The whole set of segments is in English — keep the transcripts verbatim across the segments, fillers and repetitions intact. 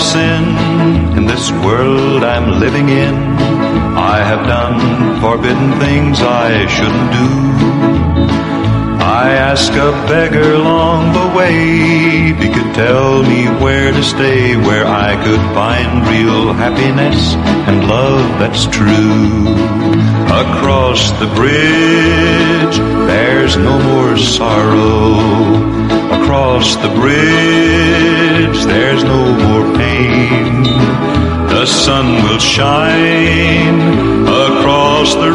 sin in this world I'm living in. I have done forbidden things I shouldn't do. I asked a beggar along the way if he could tell me where to stay, where I could find real happiness and love that's true. Across the bridge, there's no more sorrow. Across the bridge, there's no more pain. The sun will shine across the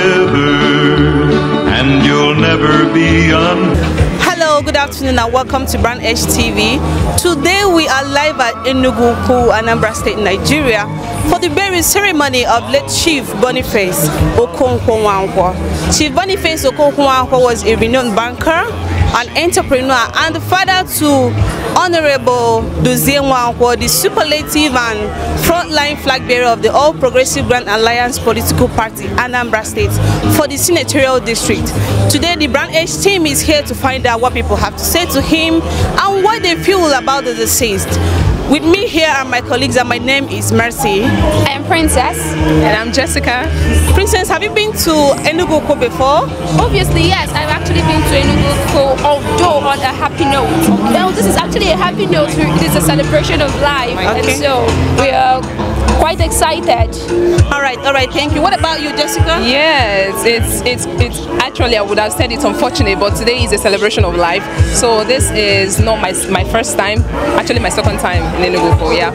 river, and you'll never be un. Hello, good afternoon and welcome to BRANDEDGE T V. Today we are live at Enugu, Anambra State, Nigeria for the burial ceremony of late Chief Boniface Okonkwo NWANKWO. Chief Boniface Okonkwo NWANKWO was a renowned banker, an entrepreneur, and the father to Honorable Dozie Nwankwo, the superlative and frontline flag bearer of the All Progressive Grand Alliance political party, Anambra State, for the senatorial district. Today, the BRANDEDGE team is here to find out what people have to say to him and what they feel about the deceased. With me here are my colleagues, and my name is Mercy. I am Princess. And I'm Jessica. Princess, have you been to Enugu before? Obviously, yes. I've actually been to Enugu, although on a happy note. Okay. Now, this is actually a happy note. It is a celebration of life. Okay. And so we are quite excited. All right, all right, thank you. What about you, Jessica? Yes, it's it's it's actually, I would have said it's unfortunate, but today is a celebration of life. So this is not my my first time, actually my second time in Enugu. Yeah.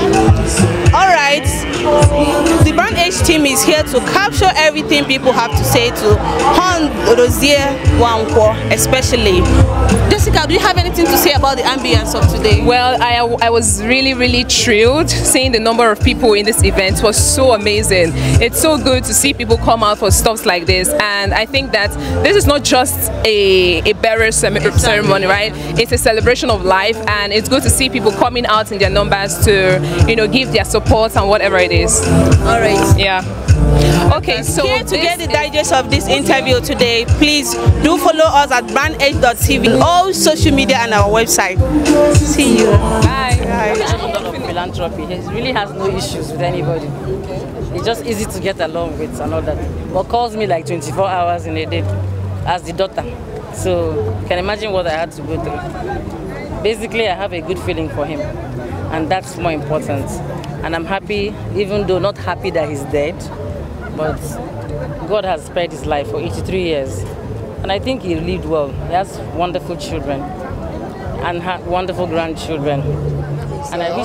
All right, the BRANDEDGE team is here to capture everything people have to say to Dozie Nwankwo, especially. Jessica, do you have anything to say about the ambience of today? Well, I, I was really, really thrilled seeing the number of people in this event. It was so amazing. It's so good to see people come out for stuff like this, and I think that this is not just a, a burial ceremony, right? It's a celebration of life, and it's good to see people coming out in their numbers to, you know, give their support and whatever it is. All right. Yeah. Okay, so here to get the digest of this interview today, please do follow us at brandedge dot T V, all social media and our website. See you. Bye. Bye. Philanthropy. He really has no issues with anybody. It's just easy to get along with and all that. But calls me like twenty-four hours in a day as the daughter. So you can imagine what I had to go through. Basically, I have a good feeling for him, and that's more important. And I'm happy, even though not happy that he's dead, but God has spared his life for eighty-three years. And I think he lived well. He has wonderful children and had wonderful grandchildren. And I wish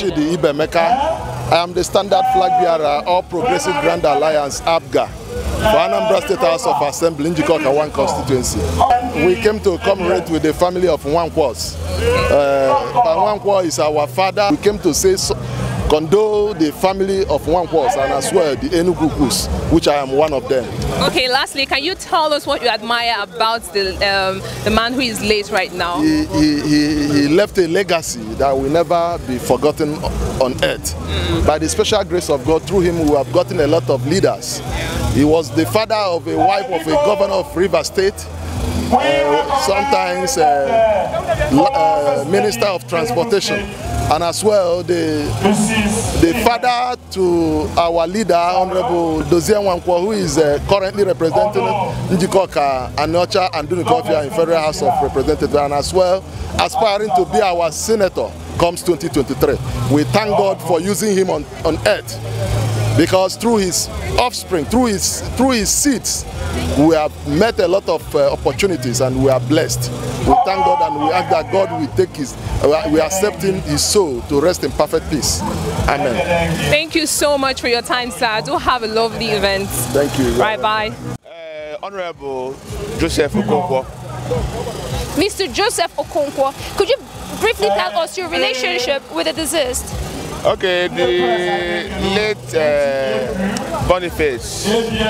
I am the standard flag bearer, All Progressive Grand Alliance, A B G A, for Anambra State House of Assembly in one constituency. We came to commemorate with the family of Nwankwos. Uh, Nwankwo is our father. We came to say so, condole the family of Nwankwos and as well the Enugu, which I am one of them. Okay, lastly, can you tell us what you admire about the um, the man who is late right now? He, he, he, he left a legacy that will never be forgotten on earth. Mm. By the special grace of God, through him we have gotten a lot of leaders. He was the father of a wife of a governor of River State, uh, sometimes uh, uh, Minister of Transportation, and as well the, the father to our leader, Honorable Dozie Nwankwo, who is uh, currently representing Njikoka, Anocha and Dunikofia in Federal House of Representatives, and as well aspiring to be our senator comes twenty twenty-three. We thank God for using him on, on earth, because through his offspring, through his through his seeds, we have met a lot of uh, opportunities and we are blessed. We thank God and we ask that God will take his, uh, we are accepting his soul to rest in perfect peace. Amen. Thank you so much for your time, sir. Do have a lovely event. Thank you. Bye bye. Uh, Honorable Joseph Okonkwo. Mister Joseph Okonkwo, could you briefly tell us your relationship with the deceased? Okay, the late uh, Boniface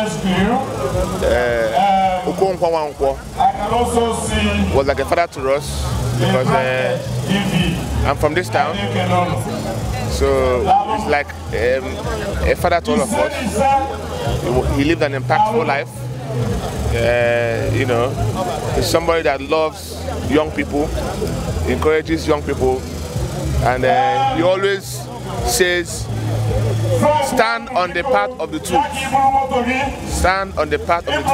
uh, Okonkwo NWANKWO was like a father to us, because uh, I'm from this town, so it's like um, a father to all of us. He lived an impactful life. Uh, you know, he's somebody that loves young people, encourages young people and uh, he always says, stand on the path of the truth. Stand on the path of the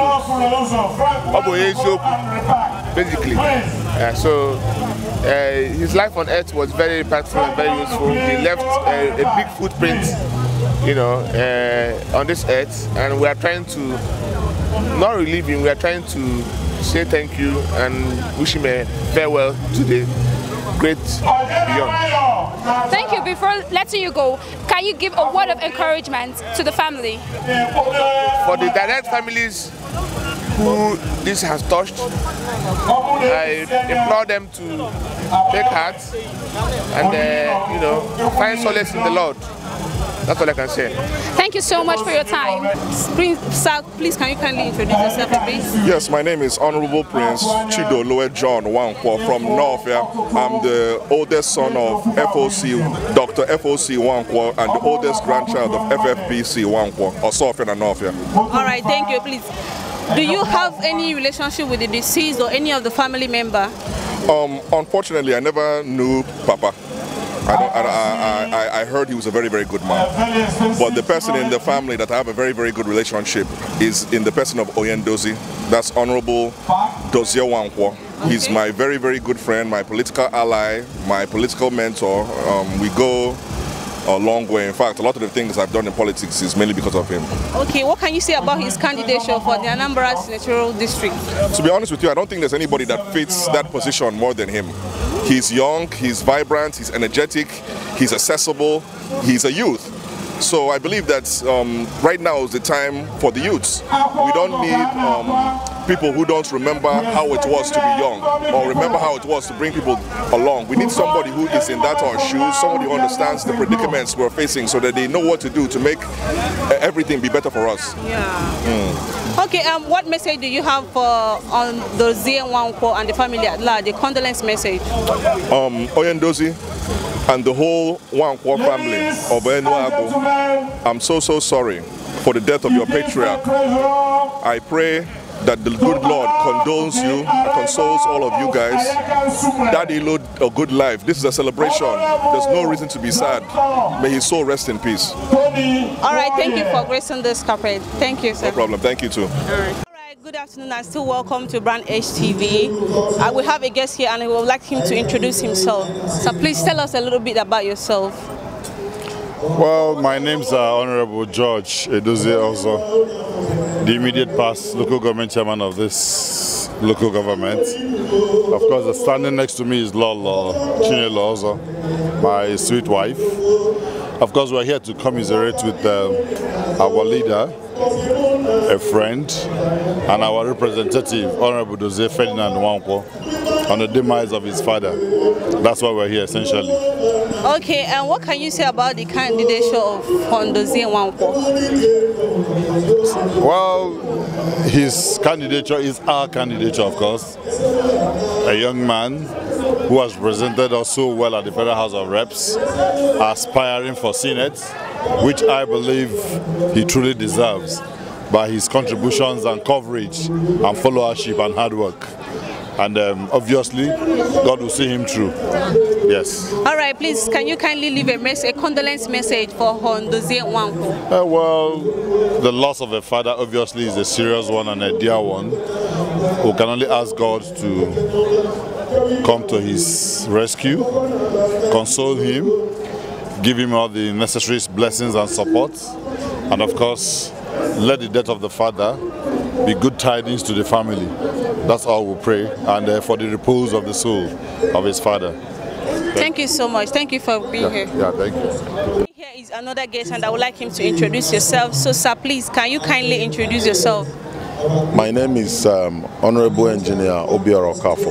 truth. Basically. Uh, so uh, his life on earth was very impactful and very useful. He left uh, a big footprint, you know, uh, on this earth, and we are trying to not relieve him. We are trying to say thank you and wish him a farewell today. Great beyond. Thank you. Before letting you go, can you give a word of encouragement to the family? For the direct families who this has touched, I implore them to take heart and uh, you know, find solace in the Lord. That's all I can say. Thank you so much for your time. Please, sir, please can you kindly introduce yourself, please? Yes, my name is Honorable Prince Chief John Nwankwo from Northia. I'm the oldest son of F O C, Doctor F O C Nwankwo, and the oldest grandchild of F F B C Nwankwo, Osofia and Northia. All right, thank you. Please, do you have any relationship with the deceased or any of the family member? Um, unfortunately, I never knew Papa. I, don't, I, I, I heard he was a very, very good man. But the person in the family that I have a very, very good relationship is in the person of Dozie. That's Honorable Dozie Nwankwo. He's okay. my very, very good friend, my political ally, my political mentor. Um, we go a long way. In fact, a lot of the things I've done in politics is mainly because of him. Okay, what can you say about his candidature for the Anambra senatorial district? To be honest with you, I don't think there's anybody that fits that position more than him. He's young, he's vibrant, he's energetic, he's accessible, he's a youth. So I believe that um, right now is the time for the youths. We don't need um, people who don't remember how it was to be young or remember how it was to bring people along. We need somebody who is in that our shoes, somebody who understands the predicaments we're facing so that they know what to do to make everything be better for us. Yeah. Mm. Okay, um, what message do you have for on Dozie Nwankwo and the family at large, the condolence message? Um, Dozie and the whole Nwankwo family of Enugu, I'm so, so sorry for the death of your patriarch. I pray that the good Lord condoles you, consoles all of you guys. Daddy lived a good life. This is a celebration. There's no reason to be sad. May his soul rest in peace. All right, thank you for gracing this carpet. Thank you, sir. No problem. Thank you too. All right. Good afternoon and still welcome to BRANDEDGE T V. Uh, we have a guest here and we would like him to introduce himself. So please tell us a little bit about yourself. Well, my name's uh, Honorable George Dozie also, the immediate past local government chairman of this local government. Of course, standing next to me is Lolo Chinelo also, my sweet wife. Of course, we're here to commiserate with uh, our leader, a friend, and our representative, Honorable Dozie Ferdinand Nwankwo, on the demise of his father. That's why we're here, essentially. Okay, and what can you say about the candidature of Dozie Nwankwo? Well, his candidature is our candidature, of course. A young man who has presented us so well at the Federal House of Reps, aspiring for Senate, which I believe he truly deserves by his contributions and coverage and followership and hard work. And um, obviously, God will see him through. Yes. All right, please, can you kindly leave a message, a condolence message for Dozie Nwankwo? Uh, well, the loss of a father obviously is a serious one and a dear one. We can only ask God to come to his rescue, console him, give him all the necessary blessings and support, and of course, let the death of the father be good tidings to the family. That's all we pray, and uh, for the repose of the soul of his father. Thank, thank you so much. Thank you for being yeah, here. Yeah, thank you. Here is another guest, and I would like him to introduce yourself. So, sir, please, can you kindly introduce yourself? My name is um, Honorable Engineer Obiora Okafo.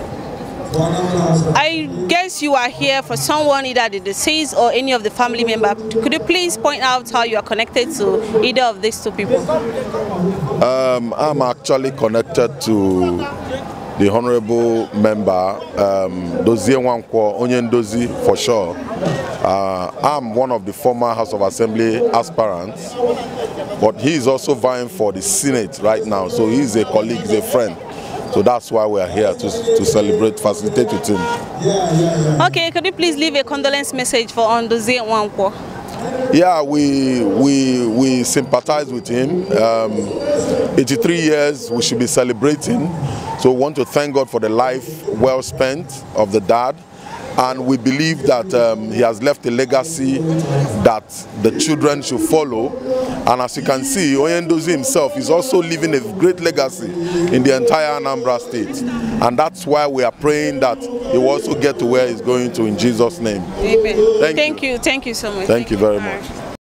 I guess you are here for someone, either the deceased or any of the family member. Could you please point out how you are connected to either of these two people? Um, I'm actually connected to the honorable member, um, Dozie Nwankwo Dozie for sure. Uh, I'm one of the former House of Assembly aspirants, but he is also vying for the Senate right now, so he's a colleague, he's a friend. So that's why we are here, to, to celebrate, facilitate with him. Okay, could you please leave a condolence message for Dozie Nwankwo? Yeah, we we we sympathize with him. Um, eighty-three years, we should be celebrating. So we want to thank God for the life well spent of the dad. And we believe that um, he has left a legacy that the children should follow. And as you can see, Dozie himself is also leaving a great legacy in the entire Anambra state. And that's why we are praying that he will also get to where he's going to, in Jesus' name. Amen. Thank, thank you. you. Thank you so much. Thank, thank you very you. much.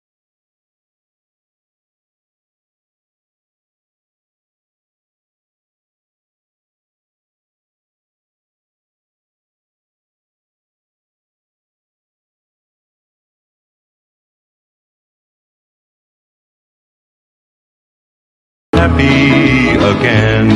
Happy again.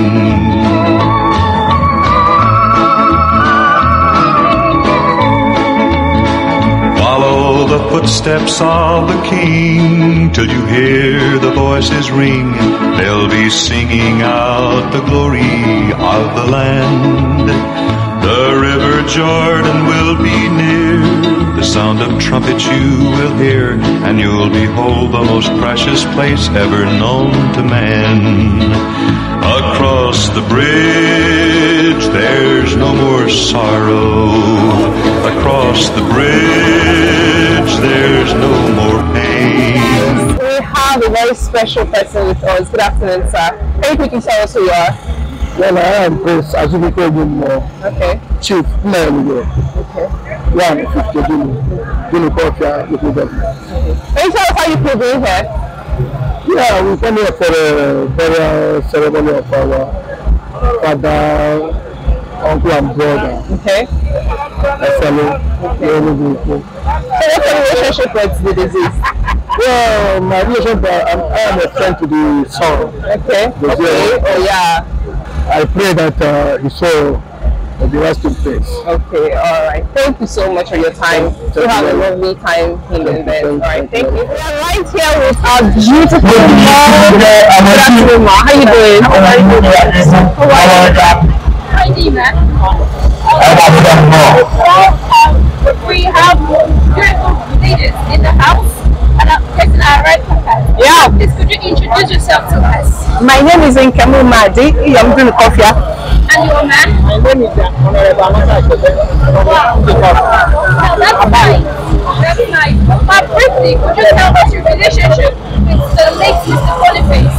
Follow the footsteps of the King till you hear the voices ring. They'll be singing out the glory of the land. The river Jordan will be near. The sound of trumpets you will hear, and you'll behold the most precious place ever known to man. Across the bridge there's no more sorrow. Across the bridge there's no more pain. We have a very special person with us. Good afternoon, sir. Can you quickly tell us who you are? Well, I am Prof Charles Chukwuma Okay. Chief Boniface. Okay. One, Boniface Okonkwo. Can you tell us how you could be here? Yeah, we come here for the burial ceremony of our father, uncle and brother. Okay. Eselu, Enugu. So what's your relationship with the disease? Well, my relationship, I'm, I am a friend to the son. Okay. Okay. Oh yeah. I pray that uh, the soul will be resting place. Okay, all right. Thank you so much for your time. You have a lovely time in the event. All right, thank you. We are right here with our beautiful mom. Good afternoon, ma. How you doing? How are you doing? How are you? Hi, Dina. We have beautiful leaders in the house and a person I right contact. Yeah. Please, could you introduce yourself to us? My name is Nkemu Madi. I'm doing coffee. And your man? My name is Honorable Amaka. Wow. Now, that's nice. That's nice. But briefly, could you tell us your relationship with the late Mister Boniface?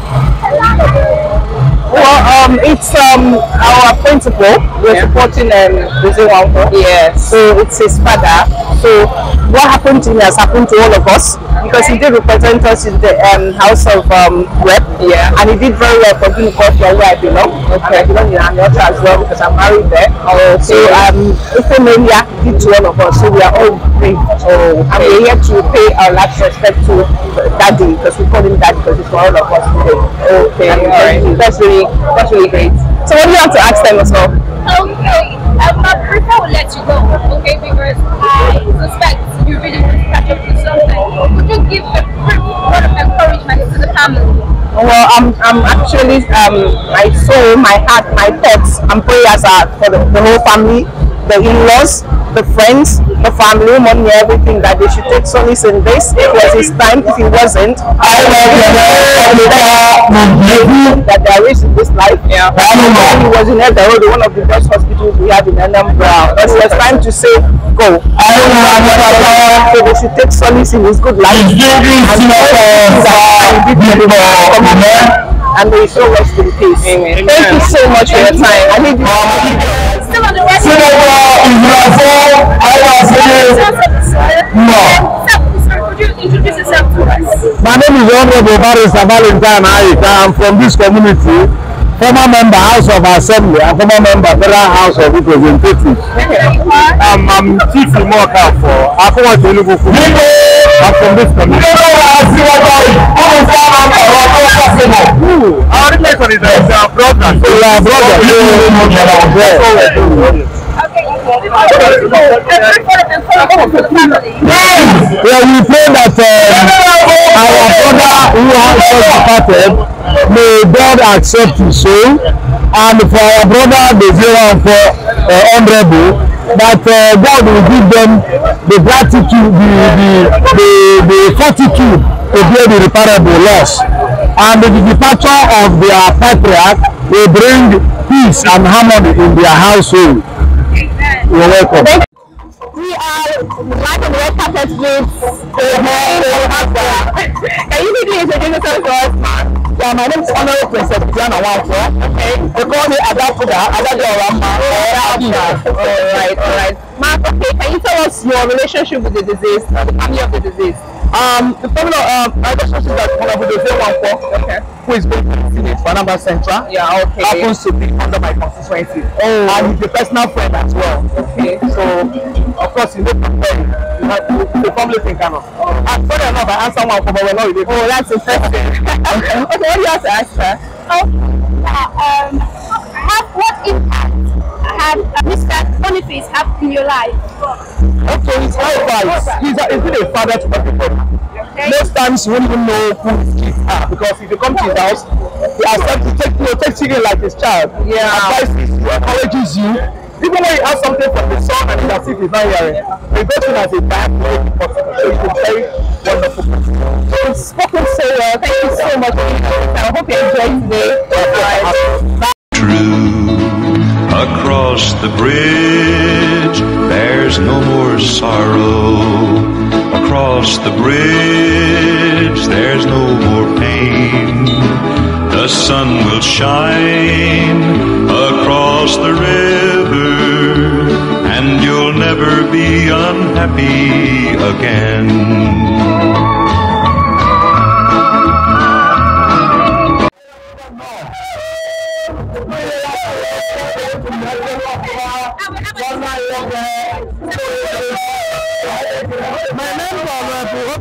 Well, um, it's um our principal. We're yeah. supporting um Dozie Nwankwo. Yeah. So it's his father. So what happened to him has happened to all of us because he did represent us in the um House of um Rep. Yeah. And he did very well for doing culture where I belong. Okay. And I belong in Anambra as well because I'm married there. Oh. Okay. So um, Ifemelia did to all of us. So we are all great. Oh. Okay. And we're here to pay our last respect to Daddy because we call him Daddy because it's for all of us today. Okay. All right. That's really That's really great. So what do you have to ask them as well? Okay, um, my prefer will let you go, okay, because I suspect you really want to catch up with something. Could you give a brief word of encouragement to the family? Well, I'm, I'm actually, um, my soul, my heart, my thoughts and prayers are for the, the whole family, the in-laws, the friends, the family, money, everything, that they should take solace in this. It was his time. If it wasn't, I that there is in this life. Yeah. He was in Elda, one of the best hospitals we have in Anambra. But it's time to say go. So they should take solace in his good life. And they show us in peace. Amen. Thank you so much for your time. I need you. Still on the rest of could you introduce yourself to us? My name is Honorable Buries Valentine. I'm from this community, former member House of Assembly and former member Federal House of Representatives. Um, I'm Chief Boniface for Enugu. I'm from this community. Our relation is our brother. We are brothers. Okay, yeah, we pray that uh, our brother who has just departed may God accept his soul. And for our brother Dozie Nwankwo uh, Honorable, that uh, God will give them the gratitude, the, the, the, the fortitude to bear the irreparable loss. And the departure of their patriarch will bring peace and harmony in their household. You're welcome. We are live on the red carpet with Can you quickly introduce yourself to us? Yeah, my name is Honorable Princess Nwankwo. Okay. They call me Adapuda, Adadorama. Alright, alright. Mark, okay, can you tell us your relationship with the disease, or the family of the disease? Um, the family of um, my relationship that Honorable Dozie Nwankwo, okay, who is based in Senate for Anambra Central, yeah, okay, happens to be under my constituency. Oh, and he's a personal friend as well. Okay, so of course you know from there, you have the family thing kind of. And funny enough, I answer one for but we're not related. Oh, that's interesting. Okay, what do you have to ask her? Oh, um, have what impact have Mister Boniface have in your life? Okay, he's advice. He's, a, he's been a father to everybody. Okay. Most times you won't even know who his kids are, because if you come to his house, he accepts to take you know, takes you in like his child. Yeah. Advises you, encourages you. Even when you ask something from his son and it's as if he's not hearing, he goes in as a dad to make it possible. So he's a very wonderful person. So you've spoken so well. Thank you so much for your time. I hope you enjoyed today. Bye. True, across the bridge, there's no more sorrow. Across the bridge, there's no more pain. The sun will shine across the river, and you'll never be unhappy again. My name is Honorable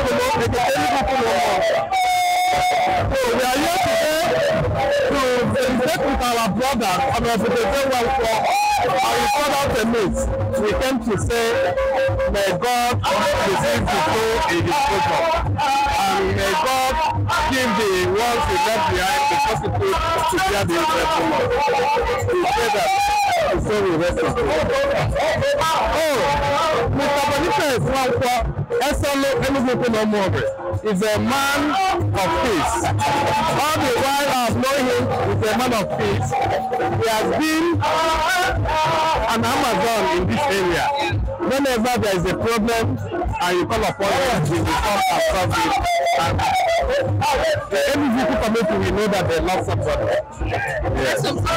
So we are here today to celebrate with our brother, Honorable Dozie Nwankwo, and his father permits. We came to say, may God receive the soul in his bosom, and may God give the ones he left behind the possibility to bear the irreparable. We say that the soul will rest in peace. Oh, Mister Boniface Okonkwo, Eselu, Enugu, is a man of peace. All the while I have known him, he's a man of peace. He has been an Amazon in this area. Whenever there is a problem and you call upon him, he will come and solve it. And the N V P committee will know that they love somebody. Yes.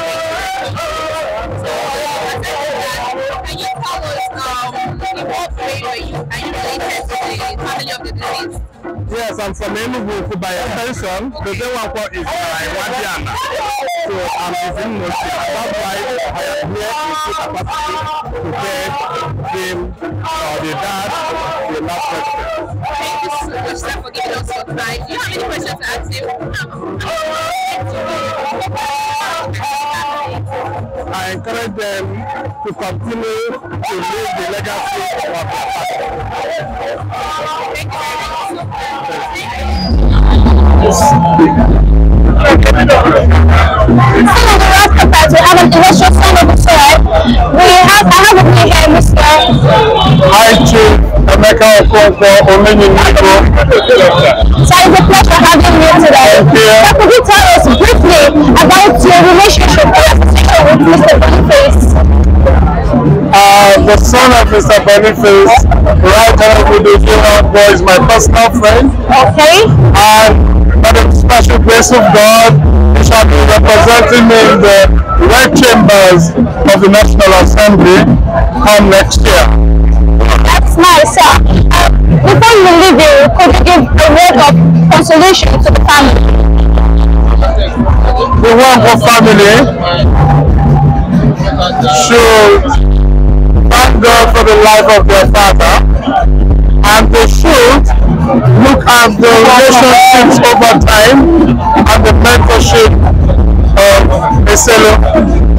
Can you tell us um, in what way are you, are you related to the family of the deceased? Yes, I'm from Enugwu. By extension, Dozie Nwankwo is my Wadiana. So I'm his in-law. That's why I am here in full capacity to beg him or the dad the last question. Thank you so much, sir, for giving us your time. Do you have any questions to ask him? I encourage them to continue to live the legacy of our father. Thank you very much. Some of the last compared to have an illustrious son of the soil. We have, I have with me here, Mister Hi, Chief Boniface Okonkwo. So it's a pleasure having you today. Now, could you tell us briefly about your relationship or association with Mister Boniface? Uh, the son of Mister Boniface, right honorable Dozie Nwankwo, is my personal friend. Okay. And by the special grace of God, he shall be representing me in the red chambers of the National Assembly come next year. That's nice, sir. Uh, before you leave, you could you give a word of consolation to the family? The Nwankwo family should thank God for the life of their father, and they should look at the relationships over time and the mentorship of Eselu.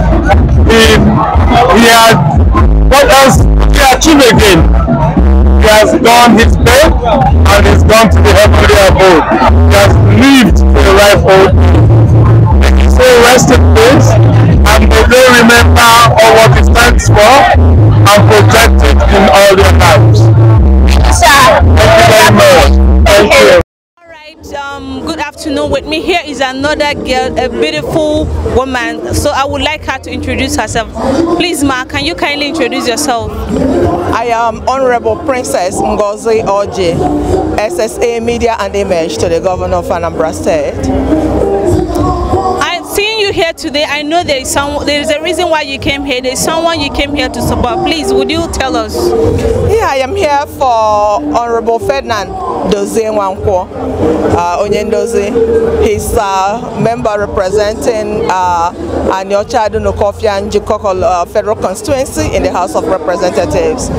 He, he had, what else did he achieve again? He has done his best and he's gone to the heavenly abode. He has lived to the right old age. So rest in peace, and may they remember all what he stands for and protect it in all their lives. Thank you very much. Thank you. Um, good afternoon. With me here is another girl, a beautiful woman. So I would like her to introduce herself. Please, Ma, can you kindly introduce yourself? I am Honorable Princess Ngozi Oji, S S A Media and Image to the Governor of Anambra State. I'm seeing you here today. I know there is some. There is a reason why you came here. There is someone you came here to support. Please, would you tell us? Yeah, I am here for Honorable Ferdinand Dozie Nwankwo, uh, Onyendozie. He's a member representing uh, Anyocha Dunukofia and Jikoko uh, Federal Constituency in the House of Representatives.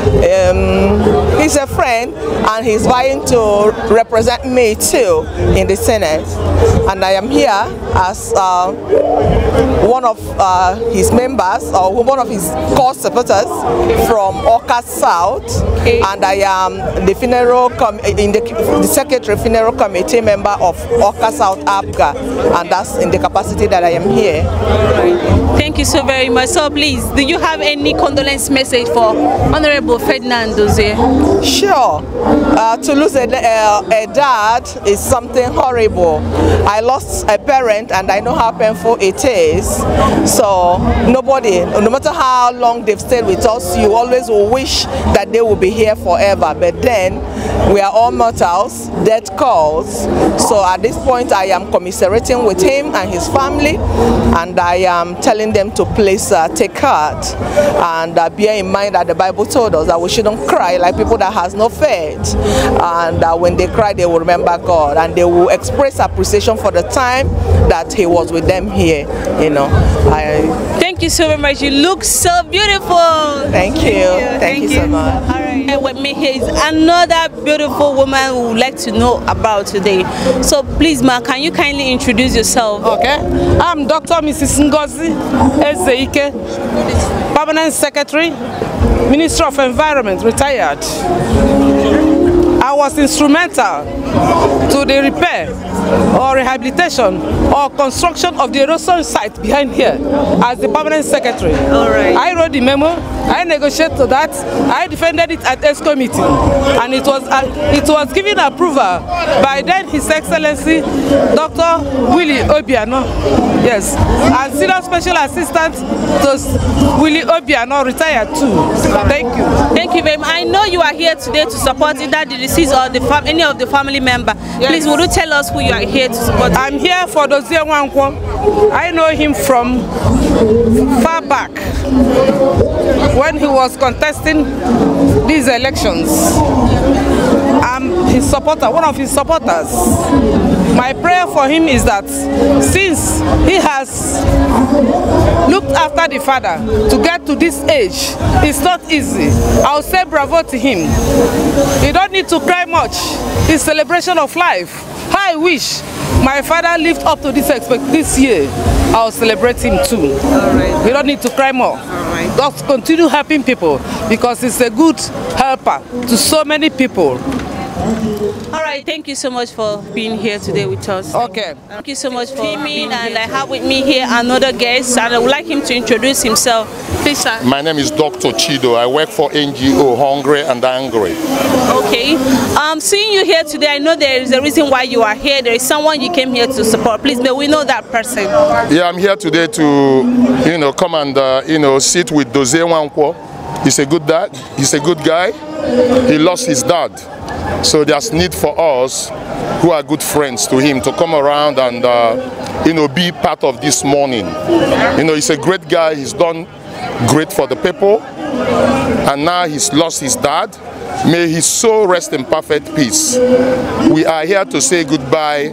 Um, he's a friend and he's vying to represent me too in the Senate. And I am here as uh, one of uh, his members or one of his core supporters from Oka South, okay. And I am the funeral com in the, the secretary funeral committee member of Oka South Abga, and that's in the capacity that I am here. Thank you so very much. So please, do you have any condolence message for Honorable Ferdinand Dozie? Sure. Uh, to lose a, a, a dad is something horrible. I lost a parent and I know how painful it is. So nobody, no matter how long they've stayed with us, you always will wish that they will be here forever. But then we are all mortals, death calls. So at this point I am commiserating with him and his family, and I am telling them to please uh, take heart and uh, bear in mind that the Bible told us that we shouldn't cry like people that has no faith, and uh, when they cry they will remember God and they will express appreciation for the time that he was with them here. You know, I thank you so very much. You look so beautiful. Thank you. Thank you, thank thank you, you so much. All right. And with me here is another beautiful woman we would like to know about today. So please, Ma, can you kindly introduce yourself? Okay. I'm Doctor Missus Ngozi Ezeike, Permanent Secretary, Minister of Environment, retired. I was instrumental to the repair or rehabilitation or construction of the erosion site behind here as the permanent secretary. All right. I wrote the memo, I negotiated to that, I defended it at S committee, and it was uh, it was given approval by then His Excellency Doctor Willie Obiano, yes, and Senior Special Assistant to Willie Obiano, retired too. Thank you. Thank you very much. I know you are here today to support either the deceased or the fam any of the family member. Yes. Please, would you tell us who you are here to support? I'm here for Dozie Nwankwo. I know him from far back when he was contesting these elections. I'm his supporter, one of his supporters. My prayer for him is that since he has looked after the father to get to this age, it's not easy. I'll say bravo to him. You don't need to cry much. It's celebration of life. I wish my father lived up to this expect this year. I'll celebrate him too. All right. We don't need to cry more. All right. Just continue helping people because it's a good helper to so many people. All right, thank you so much for being here today with us. Okay. Thank you so much for coming, and I have with me here another guest, and I would like him to introduce himself. Please, sir. My name is Doctor Chido. I work for N G O Hungry and Angry. Okay. Um, seeing you here today, I know there is a reason why you are here. There is someone you came here to support. Please, may we know that person. Yeah, I'm here today to, you know, come and, uh, you know, sit with Dozie Nwankwo. He's a good dad. He's a good guy. He lost his dad. So there's need for us who are good friends to him to come around and uh, you know, be part of this mourning. You know, he's a great guy. He's done great for the people, and now he's lost his dad. May his soul rest in perfect peace. We are here to say goodbye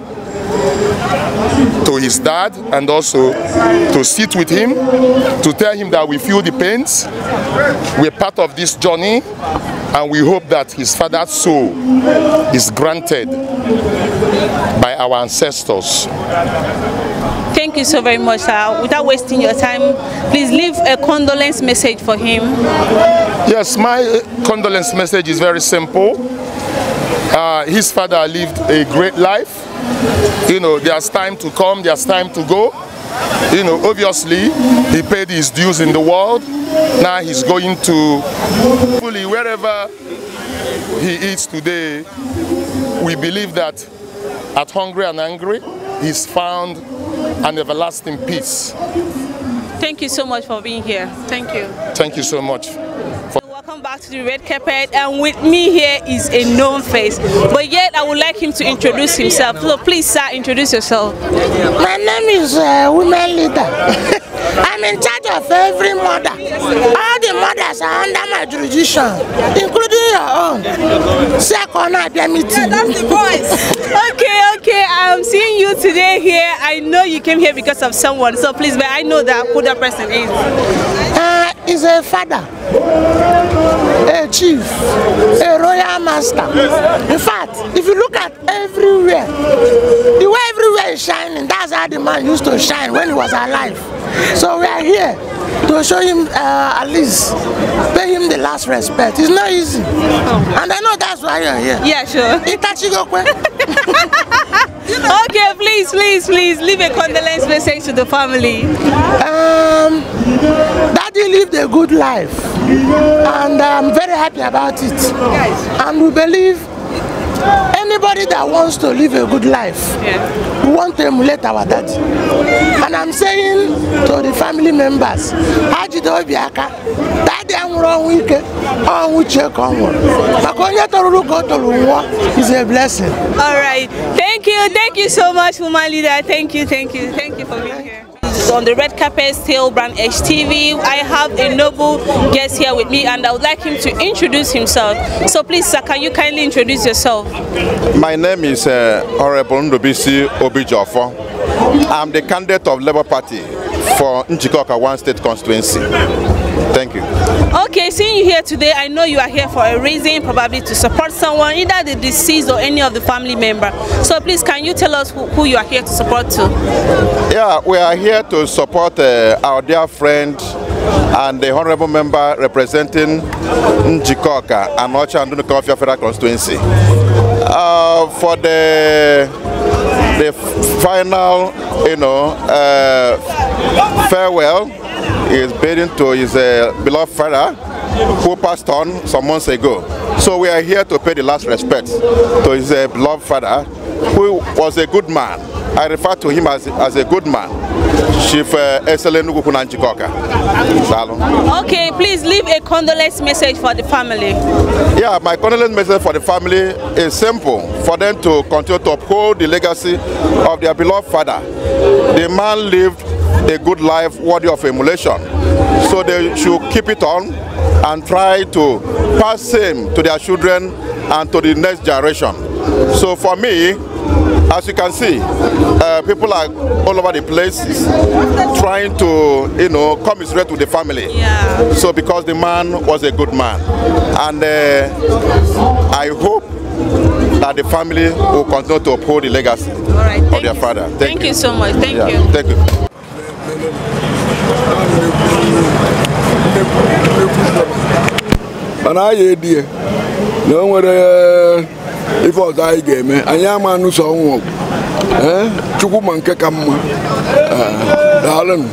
to his dad, and also to sit with him, to tell him that we feel the pains. We're part of this journey, and we hope that his father's soul is granted by our ancestors. Thank you so very much, sir. Without wasting your time, please leave a condolence message for him. Yes, my condolence message is very simple. Uh, his father lived a great life. You know, there's time to come, there's time to go. You know, obviously, he paid his dues in the world. Now he's going to fully wherever he is today. We believe that at Hungry and Angry, he's found an everlasting peace. Thank you so much for being here. Thank you. Thank you so much. Welcome back to the red carpet, and with me here is a known face, but yet I would like him to introduce himself. So please, sir, introduce yourself. My name is uh, Women Leader. I'm in charge of every mother. All the mothers are under my jurisdiction, including your own. Second, I be meeting. Yeah, that's the voice. Okay, okay. I'm seeing you today here. I know you came here because of someone. So please, but I know that who that person is. Uh, is a father, a chief, a royal master. In fact, if you look at everywhere, the way everywhere is shining, that's how the man used to shine when he was alive. So we are here to show him, uh, at least, pay him the last respect. It's not easy. Oh. And I know that's why you're here. Yeah, sure. Okay, please, please, please, leave a condolence message to the family. Um, Daddy lived a good life, and I'm very happy about it. And we believe anybody that wants to live a good life, yeah, we want to emulate our daddy. And I'm saying to the family members, daddy I'm wrong week, on which you come on. Is a blessing. All right. Thank you. Thank you so much, woman leader. Thank you. Thank you. Thank you for being here. On the red carpet, still BRANDEDGE T V. I have a noble guest here with me, and I would like him to introduce himself. So please, sir, can you kindly introduce yourself? My name is uh, Honorable Boniface Okonkwo. I'm the candidate of Labour Party for Njikoka One State Constituency. Thank you. Okay, seeing you here today, I know you are here for a reason, probably to support someone, either the deceased or any of the family member. So please, can you tell us who, who you are here to support to? Yeah, we are here to support uh, our dear friend and the honorable member representing Njikoka and Ocha and Dunukofia Federal Constituency. Uh, for the the final, you know, uh, farewell, he is bidding to his uh, beloved father who passed on some months ago. So we are here to pay the last respect to his uh, beloved father, who was a good man. I refer to him as, as a good man. Chief uh, Eselu Enugu Njikoka. Okay, please leave a condolence message for the family. Yeah, my condolence message for the family is simple: for them to continue to uphold the legacy of their beloved father. The man lived a good life worthy of emulation, so they should keep it on and try to pass same to their children and to the next generation. So for me, as you can see, uh, people are all over the place trying to, you know, commiserate with the family. Yeah. So because the man was a good man, and uh, I hope that the family will continue to uphold the legacy all right, of their father. Thank, Thank you. you so much. Thank yeah, you. Thank you. No nwere ife ọzọ anyị ga-eme anyị ama anụso ọnwụ eh Chukwuma nke ka mma eh daalụ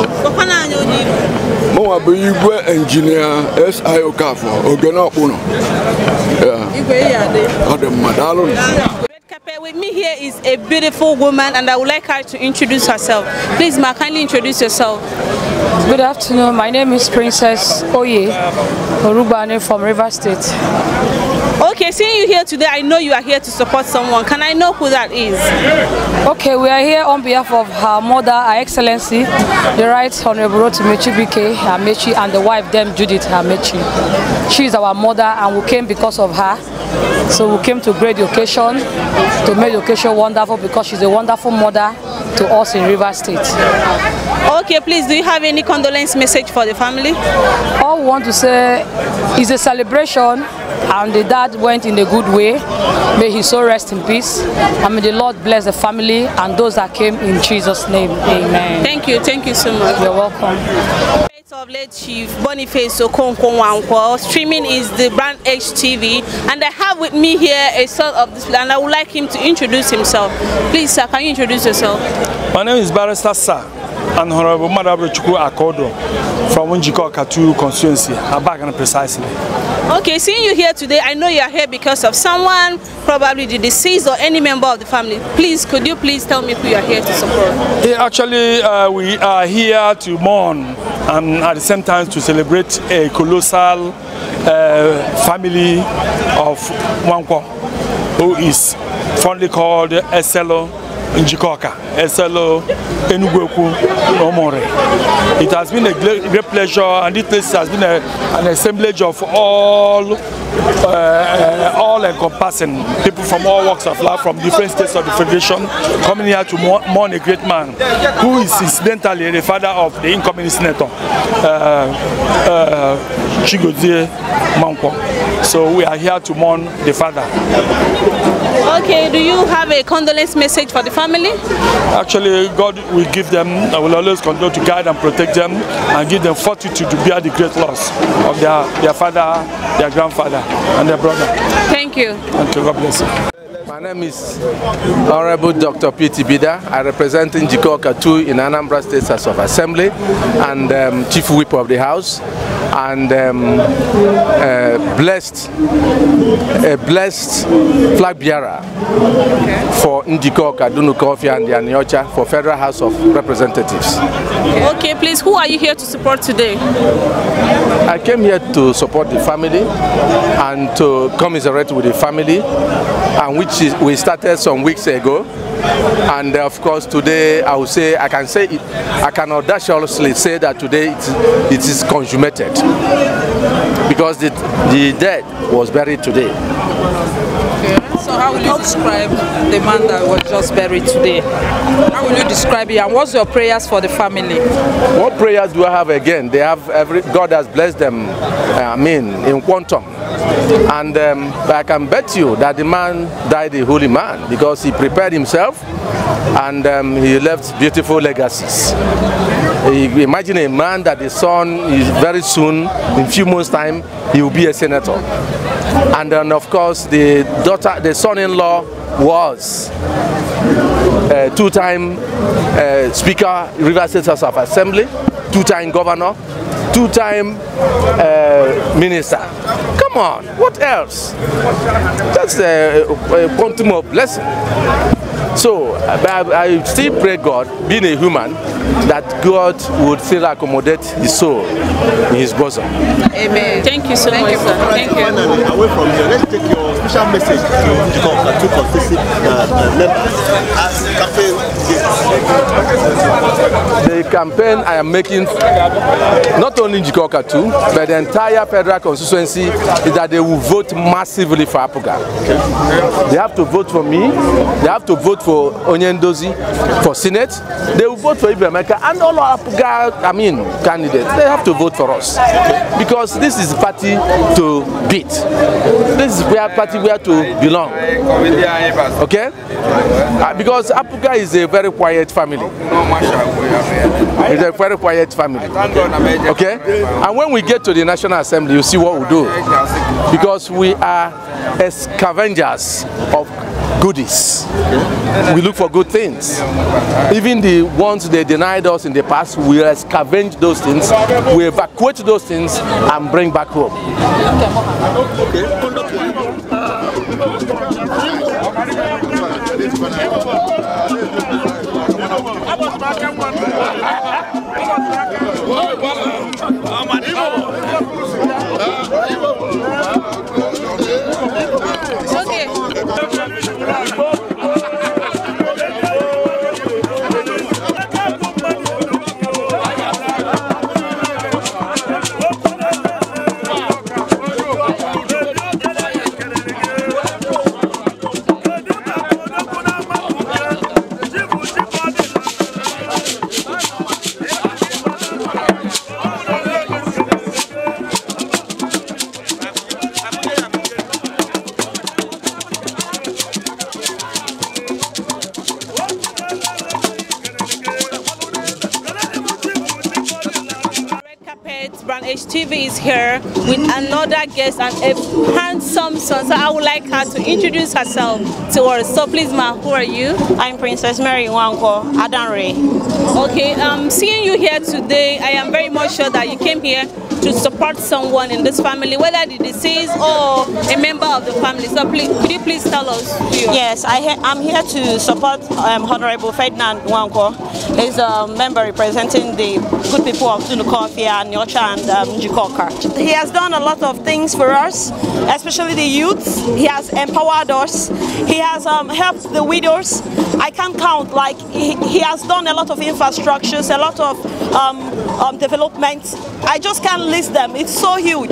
mụnwa bụ igwe engineer S I Okafor Ogene Okpuno igwe ya dị ọ dị mma daalụ. With me here is a beautiful woman, and I would like her to introduce herself. Please, ma, kindly introduce yourself. Good afternoon. My name is Princess Oye Orubane from River State. Okay, seeing you here today, I know you are here to support someone. Can I know who that is? Okay, we are here on behalf of her mother, Her Excellency, the Right Honorable Rotimechi B K Amechi, and the wife, them Judith Amechi. She is our mother, and we came because of her. So we came to grade the occasion, to make the occasion wonderful, because she's a wonderful mother, to us in Rivers State. Okay, please, do you have any condolence message for the family? All we want to say is a celebration, and the dad went in a good way. May his soul rest in peace, and may the Lord bless the family and those that came in Jesus' name. Amen. Thank you, thank you so much. You're welcome. Of late Chief Boniface Okonkwo NWANKWO. Streaming is the BRANDEDGE T V, and I have with me here a son of this, and I would like him to introduce himself. Please, sir, can you introduce yourself? My name is Barrister Sir and Honorable Madam Chukwu Akodo from Njikoka two constituency, Abagana precisely. Okay, seeing you here today, I know you are here because of someone, probably the deceased or any member of the family. Please, could you please tell me who you are here to support? Yeah, actually, uh, we are here to mourn and at the same time to celebrate a colossal uh, family of Nwankwo, who is fondly called Eselu Njikoka, Eselu Enugwu Omore. It has been a great pleasure, and this place has been a, an assemblage of all uh, uh, all-encompassing people from all walks of life, from different states of the Federation, coming here to mourn a great man who is incidentally the father of the incoming senator, uh, uh, Dozie Nwankwo. So we are here to mourn the father. Okay, do you have a condolence message for the family? Actually, God will give them, I will always continue to guide and protect them and give them fortitude to bear the great loss of their, their father, their grandfather, and their brother. Thank you. Thank you. God bless you. My name is Honorable Doctor P T Bida. I represent Njikoka two in Anambra State House of Assembly and um, Chief Whip of the House, and um, uh, blessed, a blessed flag bearer okay. for Njikoka, Dunukofia, and the Aniocha for Federal House of Representatives. Okay. Okay, please, who are you here to support today? I came here to support the family and to commiserate with the family, and which is, we started some weeks ago. And uh, of course today I will say, I can say it, I can audaciously say that today it, it is consummated, because the, the dead was buried today. Okay. So how will you describe the man that was just buried today? How will you describe it, and what's your prayers for the family? What prayers do I have again? They have every, God has blessed them, I mean, in quantum. And um, I can bet you that the man died a holy man, because he prepared himself and um, he left beautiful legacies. Imagine a man that the son is very soon, in a few months' time, he will be a senator. And then, of course, the daughter, the son-in-law was a two-time uh, Speaker, Rivers State House of Assembly, two-time governor, two-time uh, minister. Come on, what else? That's a, a quantum of blessing. So I, I still pray God, being a human, that God would still accommodate his soul in his bosom. Amen. Thank you so Thank much. You for Thank you. Finally, away from here, let's take your special message to Njikoka, two constituency uh, uh, members as campaign. The campaign I am making, not only Njikoka two, but the entire federal constituency, is that they will vote massively for Apuga. Okay. They have to vote for me, they have to vote for Onyendozi for Senate, they will vote for Ibrahimeka, and all our Apuga, I mean, candidates, they have to vote for us. Because this is the party to beat. This is where party where to belong. Okay? Uh, because Apuga is a very quiet family. It's a very quiet family. Okay? And when we get to the National Assembly, you see what we do. Because we are scavengers of goodies. We look for good things. Even the ones they denied us in the past, we scavenge those things, we evacuate those things and bring back home. BRANDEDGE T V is here with another guest and a handsome son. So I would like her to introduce herself to us. So please, ma, who are you? I'm Princess Mary Nwankwo Adanre. Okay, um, seeing you here today, I am very much sure that you came here to support someone in this family, whether the deceased or a member of the family. So please, could you please tell us who you are? Yes, I I'm here to support um, Honorable Ferdinand Nwankwo. He's a member representing the good people of Dunukofia, Nyocha, and um, Jikoka. He has done a lot of things for us, especially the youth. He has empowered us. He has um, helped the widows. I can't count, like, he, he has done a lot of infrastructures, a lot of um, um, development. I just can't list them. It's so huge.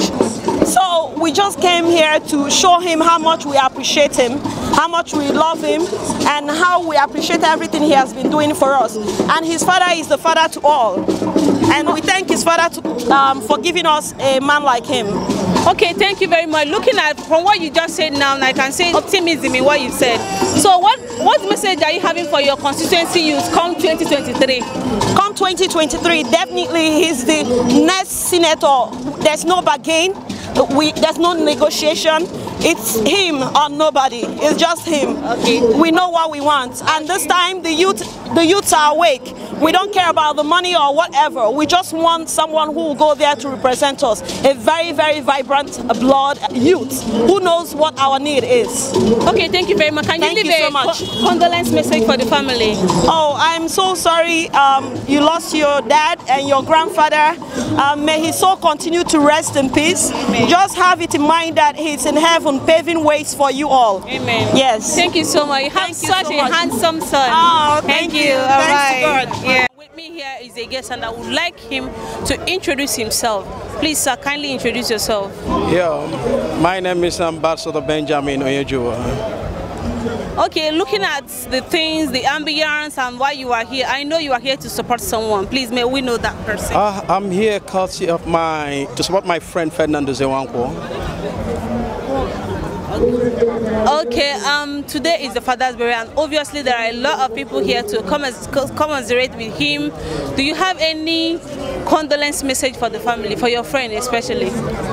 So we just came here to show him how much we appreciate him, how much we love him, and how we appreciate everything he has been doing for us. And his father is the father to all. And we thank his father to, um, for giving us a man like him. Okay, thank you very much. Looking at from what you just said now, I can say optimism in what you said. So what, what message are you having for your constituency youth come twenty twenty-three? Come twenty twenty-three, definitely he's the next senator. There's no bargain. We, there's no negotiation. It's him or nobody. It's just him. Okay. We know what we want. And this time the youth the youths are awake. We don't care about the money or whatever. We just want someone who will go there to represent us. A very, very vibrant blood youth who knows what our need is. Okay, thank you very much. Can thank you leave you a so much. co condolence message for the family? Oh, I'm so sorry um, you lost your dad and your grandfather. Um, may his soul continue to rest in peace. Amen. Just have it in mind that he's in heaven paving ways for you all. Amen. Yes. Thank you so much. You have thank such you so a much. handsome son. Oh, thank, thank you. you. All Thanks right. to God. Yeah. With me here is a guest and I would like him to introduce himself. Please, sir, kindly introduce yourself. Yeah, my name is Ambassador Benjamin Oyejuwa. Okay, looking at the things, the ambience and why you are here, I know you are here to support someone. Please, may we know that person? Uh, I'm here courtesy of my, to support my friend Ferdinand Dozie Nwankwo. Okay, um, today is the Father's Burial and obviously there are a lot of people here to commiserate with him. Do you have any condolence message for the family, for your friend especially?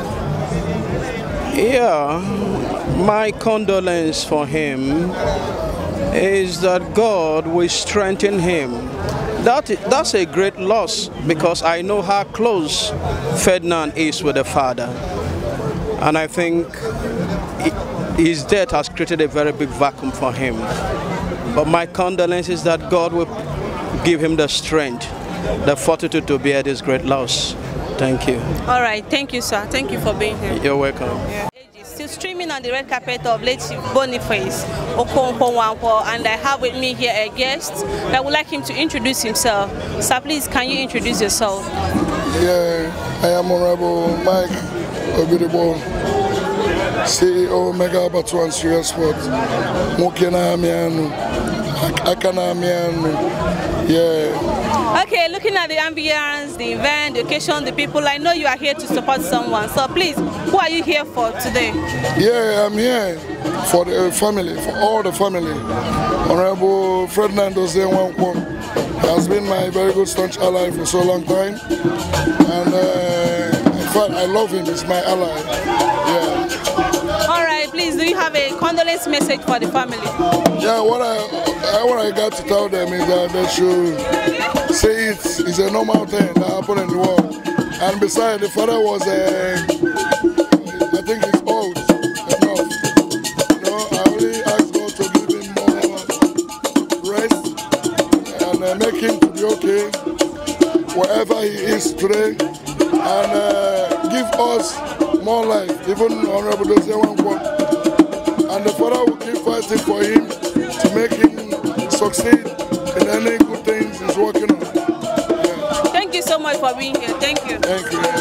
Yeah, my condolence for him is that God will strengthen him. That, that's a great loss because I know how close Ferdinand is with the father. And I think his death has created a very big vacuum for him. But my condolence is that God will give him the strength, the fortitude to bear this great loss. Thank you. All right, thank you, sir. Thank you for being here. You're welcome. Yeah. Still streaming on the red carpet of late Chief Boniface Okonkwo NWANKWO, and I have with me here a guest that would like him to introduce himself. Sir, please, can you introduce yourself? Yeah, I am Honorable Mike Obidibo, C E O Mega Batu and Serious Sports. Mokena Amianu, Akana Amianu, yeah. Okay, looking at the ambience, the event, the occasion, the people, I know you are here to support someone. So please, who are you here for today? Yeah, I'm here for the family, for all the family. Honorable Ferdinand Dozie Nwankwo has been my very good staunch ally for so long time. And uh, in fact, I love him, he's my ally. Yeah. All right, please, do you have a condolence message for the family? Yeah, what I, what I got to tell them is that they should say it's, it's a normal thing that happened in the world. And besides, the father was, uh, I think he's old enough. You know, I only ask God to give him more rest and uh, make him to be okay wherever he is today. And uh, give us more life, even Honorable Dozie Nwankwo. And the father will keep fighting for him to make him succeed in any good things he's working on. Yeah. Thank you so much for being here. Thank you. Thank you.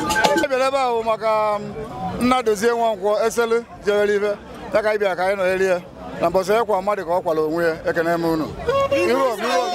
Dozie Nwankwo Eselu Jerelive taka ibia ka no elie na boso e kwa mmadụ ka ọ kwala onwe ya ekene m unu iwo iwo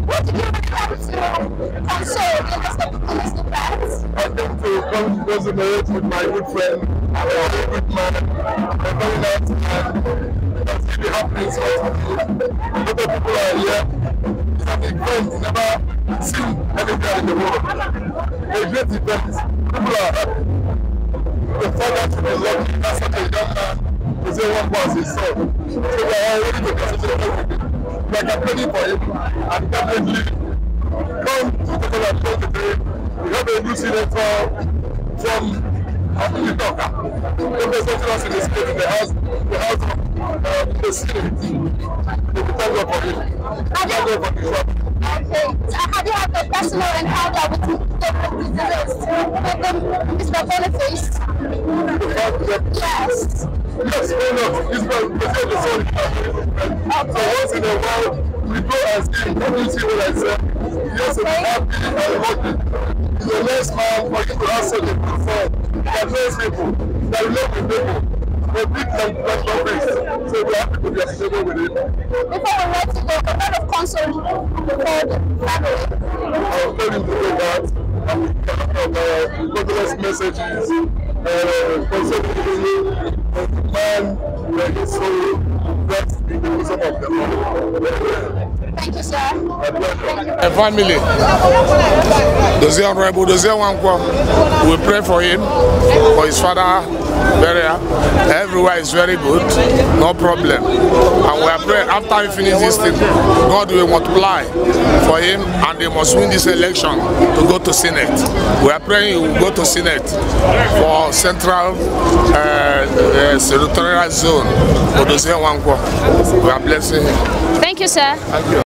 What did you really come to console in this particular defense? I came to come to celebrate with my good friend, a very good man, a very nice man. That's really happening so a lot of people are here. It's an event never seen anywhere in the world. A great event. People are happy. The father to be lucky, that's such a young man to say one was his son. So we are ready to consider everything. We are campaigning for him and definitely come to the congratulations today. We have a new senator from Africa. Representing us in the state, in the house, the house of uh, the Senate. We thank God for him. Thank God for his work. Okay. So have you had a personal encounter with the Mister Boniface? Yes. Yes, why not? He's my president, son. So once in a while, we go and see him. You see what I said? Yes, I'm happy and lucky. He's a nice man, but he could have such a good son. That knows people, that love the people. A big national face. So we're happy to be associated with it. Before we let you go, a lot of console for the family. I'll tell him to do that. And we can have uh, condolence messages, uh, concerning the man where he's so blessed in the bosom of the Lord. Thank you, sir. A family. Dozie Honorable Dozie Nwankwo. We pray for him, for his father burial. Everywhere is very good, no problem. And we are praying after we finish this thing, God will multiply for him and they must win this election to go to Senate. We are praying he will go to Senate for central uh, uh, senatorial zone for Dozie Nwankwo. We are blessing him. Thank you, sir. Thank you.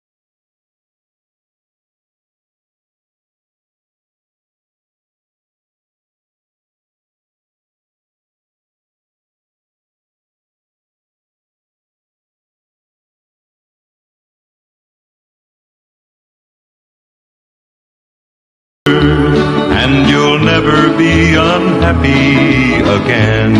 And you'll never be unhappy again.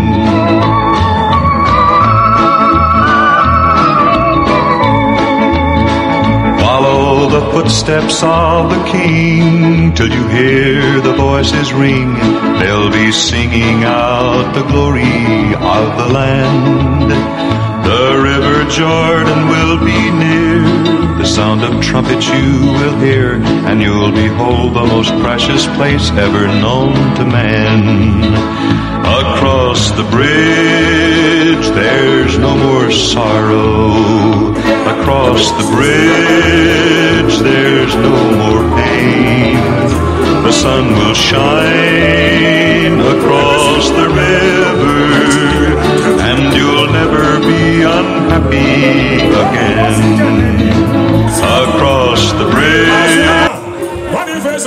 Follow the footsteps of the King till you hear the voices ring. They'll be singing out the glory of the land. The river Jordan will be near. The sound of trumpets you will hear, and you'll behold the most precious place ever known to man. Across the bridge there's no more sorrow. Across the bridge there's no more pain. The sun will shine across the river, and you'll never be unhappy again. Across the bridge. Boniface